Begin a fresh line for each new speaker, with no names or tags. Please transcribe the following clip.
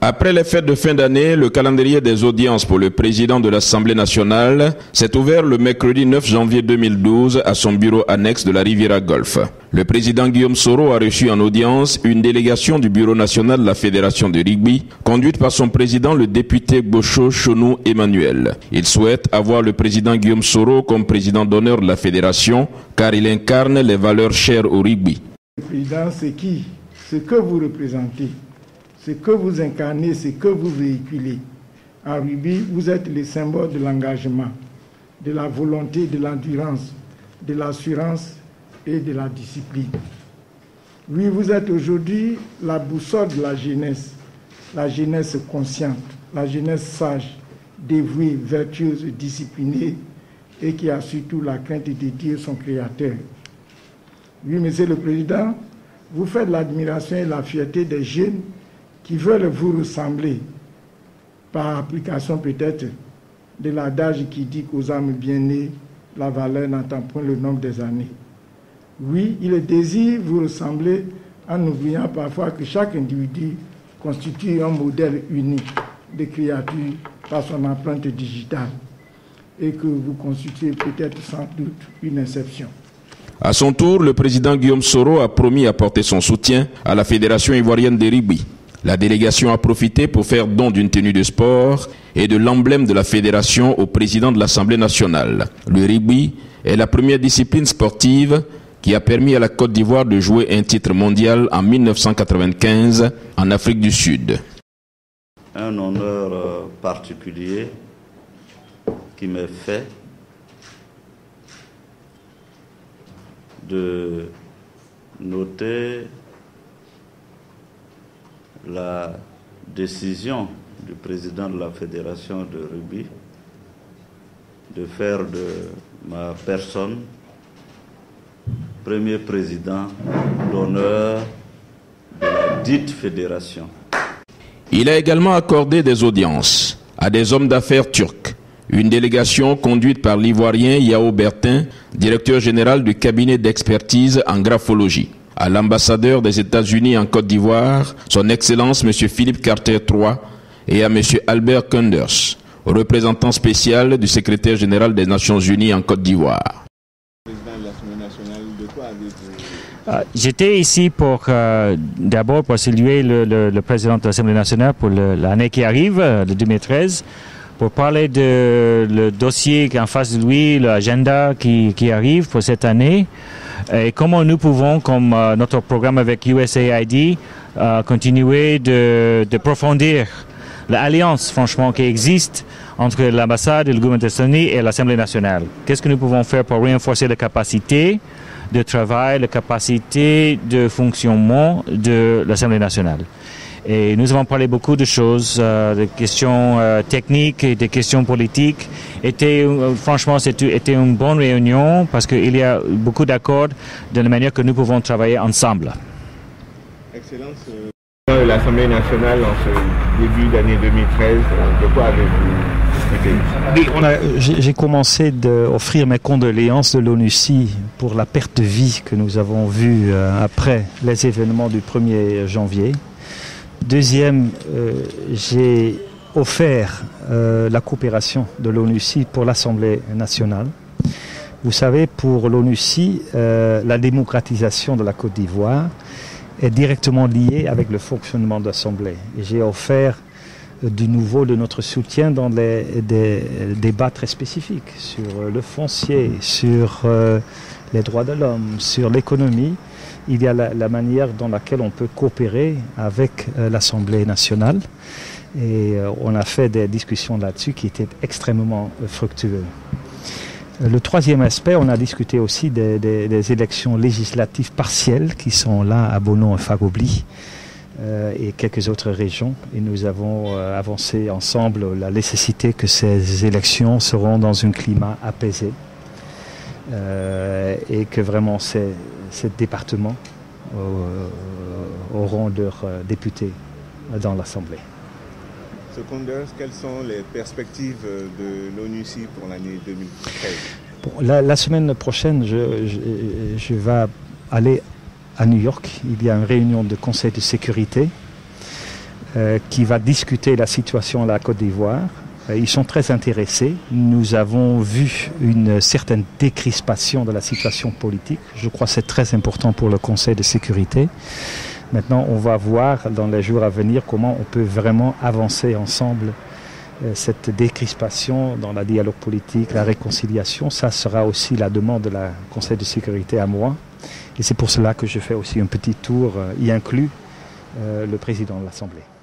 Après les fêtes de fin d'année, le calendrier des audiences pour le président de l'Assemblée nationale s'est ouvert le mercredi 9 janvier 2012 à son bureau annexe de la Riviera Golf. Le président Guillaume Soro a reçu en audience une délégation du bureau national de la Fédération de rugby, conduite par son président, le député Gbocho Chonou Emmanuel. Il souhaite avoir le président Guillaume Soro comme président d'honneur de la fédération, car il incarne les valeurs chères au rugby.
Le président, c'est qui? Ce que vous représentez. Ce que vous incarnez, ce que vous véhiculez. En rugby, vous êtes les symboles de l'engagement, de la volonté, de l'endurance, de l'assurance et de la discipline. Oui, vous êtes aujourd'hui la boussole de la jeunesse consciente, la jeunesse sage, dévouée, vertueuse, disciplinée et qui a surtout la crainte de Dieu, son Créateur. Oui, Monsieur le Président, vous faites l'admiration et la fierté des jeunes qui veulent vous ressembler, par application peut-être de l'adage qui dit qu'aux âmes bien nées, la valeur n'entend point le nombre des années. Oui, il désire vous ressembler en oubliant parfois que chaque individu constitue un modèle unique de créature par son empreinte digitale et que vous constituez peut-être sans doute une exception.
À son tour, le président Guillaume Soro a promis apporter son soutien à la Fédération ivoirienne de rugby. La délégation a profité pour faire don d'une tenue de sport et de l'emblème de la fédération au président de l'Assemblée nationale. Le rugby est la première discipline sportive qui a permis à la Côte d'Ivoire de jouer un titre mondial en 1995 en Afrique du Sud.
Un honneur particulier qui m'est fait de noter la décision du président de la Fédération de rugby de faire de ma personne premier président d'honneur de la dite fédération.
Il a également accordé des audiences à des hommes d'affaires turcs. Une délégation conduite par l'Ivoirien Yao Bertin, directeur général du cabinet d'expertise en graphologie. À l'ambassadeur des États-Unis en Côte d'Ivoire, son Excellence M. Philippe Carter III, et à M. Albert Kunders, représentant spécial du secrétaire général des Nations Unies en Côte d'Ivoire.
J'étais ici d'abord pour saluer le président de l'Assemblée nationale pour l'année qui arrive, le 2013, pour parler le dossier qui est en face de lui, l'agenda qui arrive pour cette année. Et comment nous pouvons, comme notre programme avec USAID, continuer d'approfondir l'alliance, franchement, qui existe entre l'ambassade, le gouvernement des États-Unis et l'Assemblée nationale. Qu'est-ce que nous pouvons faire pour renforcer la capacité de travail, la capacité de fonctionnement de l'Assemblée nationale? Et nous avons parlé beaucoup de choses, des questions techniques et des questions politiques. Franchement, c'était une bonne réunion parce qu'il y a beaucoup d'accords de la manière que nous pouvons travailler ensemble.
Excellence, l'Assemblée nationale en ce début d'année 2013, de quoi avez-vous discuté?
Oui, j'ai commencé d'offrir mes condoléances de l'ONUCI pour la perte de vie que nous avons vue après les événements du 1er janvier. Deuxième, j'ai offert la coopération de l'ONUCI pour l'Assemblée nationale. Vous savez, pour l'ONUCI, la démocratisation de la Côte d'Ivoire est directement liée avec le fonctionnement de l'Assemblée. Et j'ai offert du nouveau de notre soutien dans des débats très spécifiques sur le foncier, sur les droits de l'homme, sur l'économie. Il y a la manière dans laquelle on peut coopérer avec l'Assemblée nationale et on a fait des discussions là-dessus qui étaient extrêmement fructueuses. Le troisième aspect, on a discuté aussi des élections législatives partielles qui sont là à Bono et Fagobli et quelques autres régions. Et nous avons avancé ensemble la nécessité que ces élections seront dans un climat apaisé et que vraiment ces départements auront leurs députés dans l'Assemblée.
Seconders, quelles sont les perspectives de l'ONUCI pour l'année 2013?
La semaine prochaine, je vais aller à New York. Il y a une réunion de conseil de sécurité qui va discuter la situation à la Côte d'Ivoire. Ils sont très intéressés. Nous avons vu une certaine décrispation de la situation politique. Je crois que c'est très important pour le Conseil de sécurité. Maintenant, on va voir dans les jours à venir comment on peut vraiment avancer ensemble cette décrispation dans le dialogue politique, la réconciliation. Ça sera aussi la demande de la Conseil de sécurité à moi. Et c'est pour cela que je fais aussi un petit tour, y inclus le président de l'Assemblée.